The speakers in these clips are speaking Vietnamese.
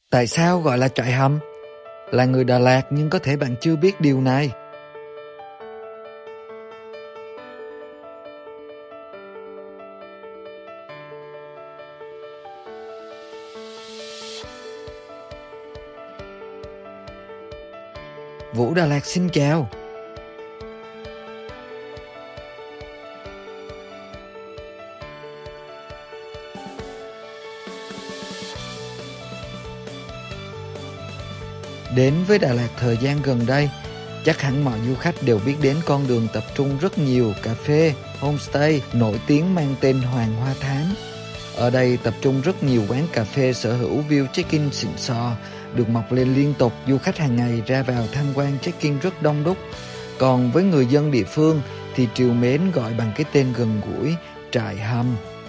Tại sao gọi là trại hầm? Là người Đà Lạt nhưng có thể bạn chưa biết điều này. Vũ Đà Lạt xin chào. Đến với Đà Lạt thời gian gần đây, chắc hẳn mọi du khách đều biết đến con đường tập trung rất nhiều cà phê, homestay nổi tiếng mang tên Hoàng Hoa Thám. Ở đây tập trung rất nhiều quán cà phê sở hữu view check-in xịn sò, được mọc lên liên tục, du khách hàng ngày ra vào tham quan check-in rất đông đúc. Còn với người dân địa phương thì trìu mến gọi bằng cái tên gần gũi, trại hầm.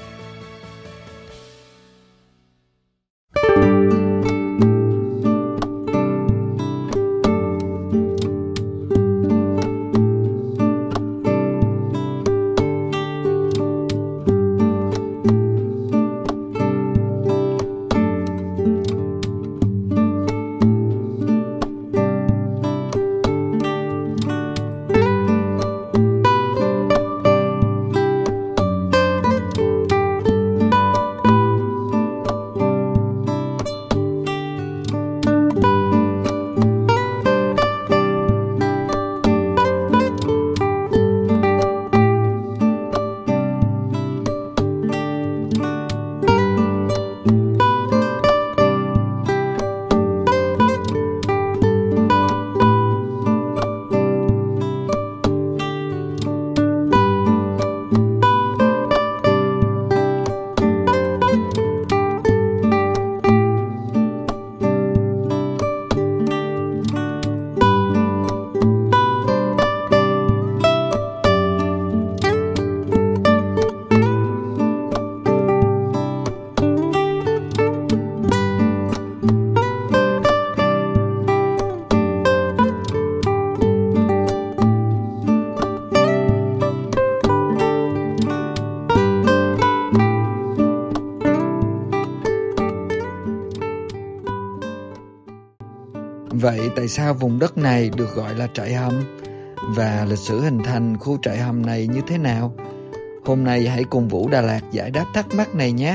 Vậy tại sao vùng đất này được gọi là trại hầm? Và lịch sử hình thành khu trại hầm này như thế nào? Hôm nay hãy cùng Vũ Đà Lạt giải đáp thắc mắc này nhé!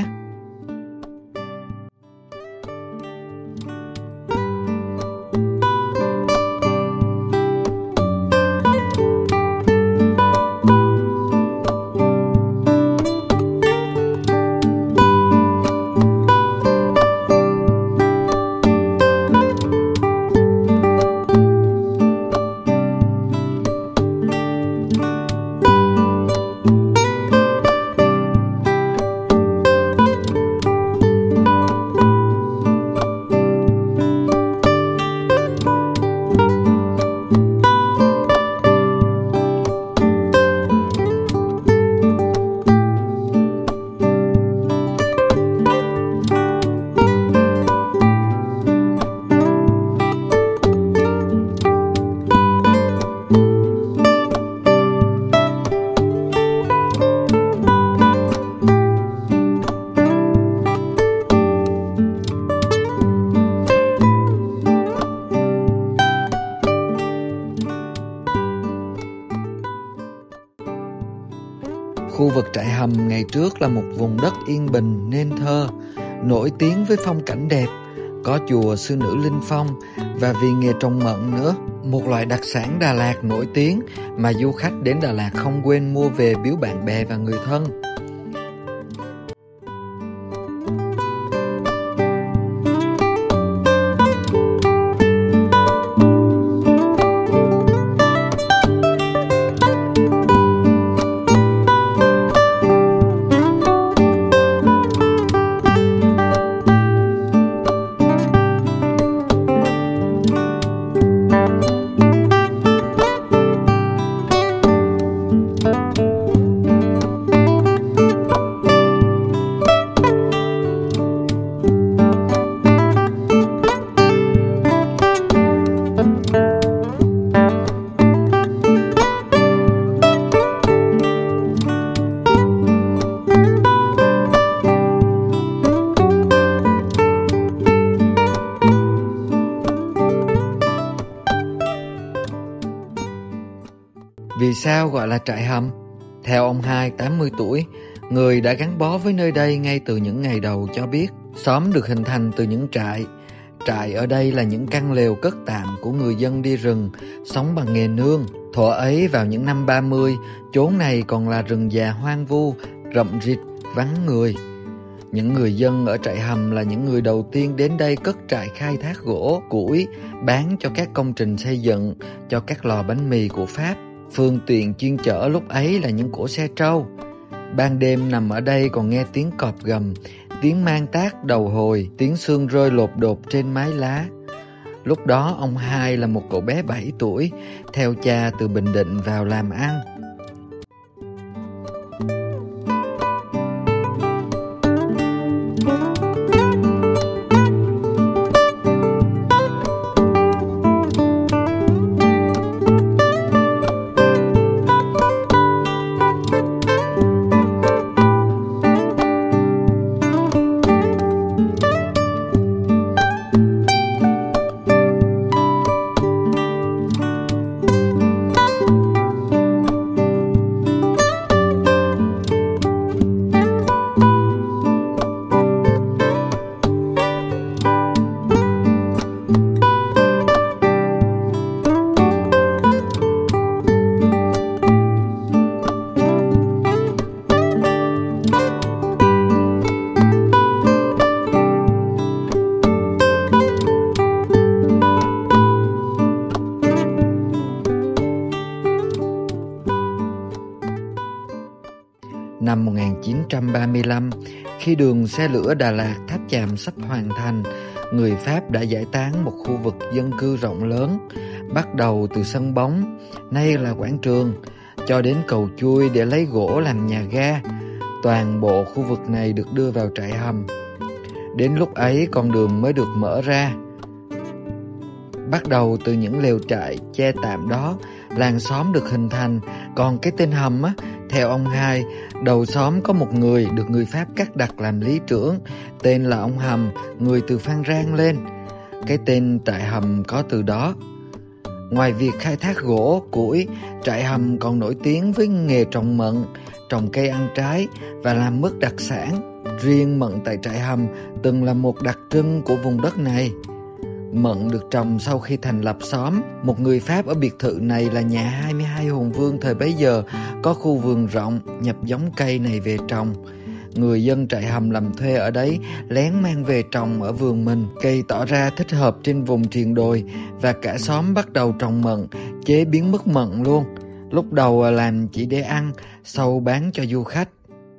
Khu vực trại hầm ngày trước là một vùng đất yên bình nên thơ, nổi tiếng với phong cảnh đẹp, có chùa sư nữ Linh Phong và vì nghề trồng mận nữa, một loại đặc sản Đà Lạt nổi tiếng mà du khách đến Đà Lạt không quên mua về biếu bạn bè và người thân. Vì sao gọi là trại hầm? Theo ông Hai, 80 tuổi, người đã gắn bó với nơi đây ngay từ những ngày đầu cho biết, xóm được hình thành từ những trại. Trại ở đây là những căn lều cất tạm của người dân đi rừng, sống bằng nghề nương. Thuở ấy vào những năm 30, chốn này còn là rừng già hoang vu, rậm rịt, vắng người. Những người dân ở trại hầm là những người đầu tiên đến đây cất trại khai thác gỗ, củi, bán cho các công trình xây dựng, cho các lò bánh mì của Pháp. Phương tiện chuyên chở lúc ấy là những cỗ xe trâu. Ban đêm nằm ở đây còn nghe tiếng cọp gầm, tiếng mang tác đầu hồi, tiếng sương rơi lột đột trên mái lá. Lúc đó ông Hai là một cậu bé 7 tuổi, theo cha từ Bình Định vào làm ăn. Năm 1935, khi đường xe lửa Đà Lạt Tháp Chàm sắp hoàn thành, người Pháp đã giải tán một khu vực dân cư rộng lớn, bắt đầu từ sân bóng, nay là quảng trường, cho đến cầu chui để lấy gỗ làm nhà ga. Toàn bộ khu vực này được đưa vào trại hầm. Đến lúc ấy con đường mới được mở ra. Bắt đầu từ những lều trại che tạm đó, làng xóm được hình thành. Còn cái tên hầm á, theo ông Hai, đầu xóm có một người được người Pháp cắt đặt làm lý trưởng, tên là ông Hầm, người từ Phan Rang lên. Cái tên trại hầm có từ đó. Ngoài việc khai thác gỗ, củi, trại hầm còn nổi tiếng với nghề trồng mận, trồng cây ăn trái và làm mứt đặc sản. Riêng mận tại trại hầm từng là một đặc trưng của vùng đất này. Mận được trồng sau khi thành lập xóm. Một người Pháp ở biệt thự này là nhà 22 hùng vương thời bấy giờ có khu vườn rộng, nhập giống cây này về trồng. Người dân trại hầm làm thuê ở đấy lén mang về trồng ở vườn mình. Cây tỏ ra thích hợp trên vùng triền đồi và cả xóm bắt đầu trồng mận, chế biến mứt mận luôn. Lúc đầu làm chỉ để ăn, sau bán cho du khách.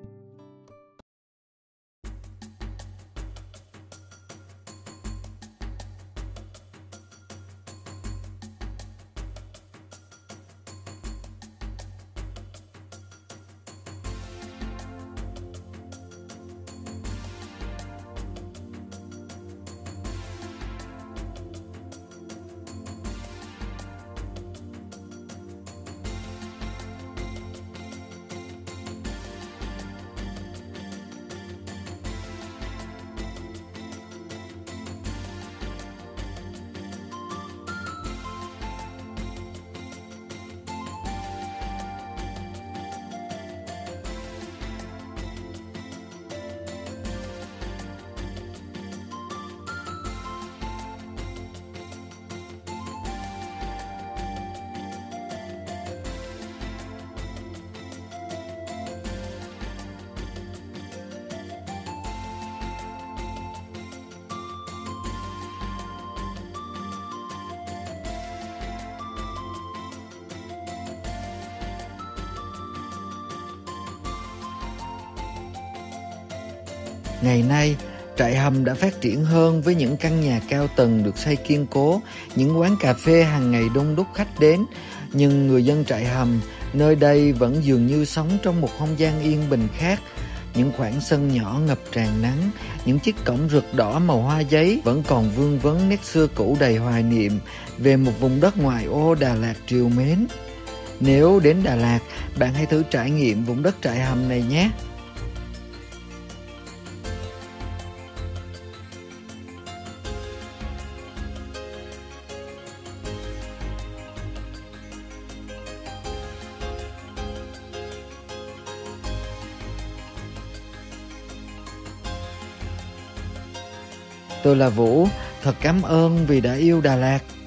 Ngày nay, trại hầm đã phát triển hơn với những căn nhà cao tầng được xây kiên cố, những quán cà phê hàng ngày đông đúc khách đến. Nhưng người dân trại hầm nơi đây vẫn dường như sống trong một không gian yên bình khác. Những khoảng sân nhỏ ngập tràn nắng, những chiếc cổng rực đỏ màu hoa giấy vẫn còn vương vấn nét xưa cũ đầy hoài niệm về một vùng đất ngoại ô Đà Lạt trìu mến. Nếu đến Đà Lạt, bạn hãy thử trải nghiệm vùng đất trại hầm này nhé. Tôi là Vũ, thật cảm ơn vì đã yêu Đà Lạt.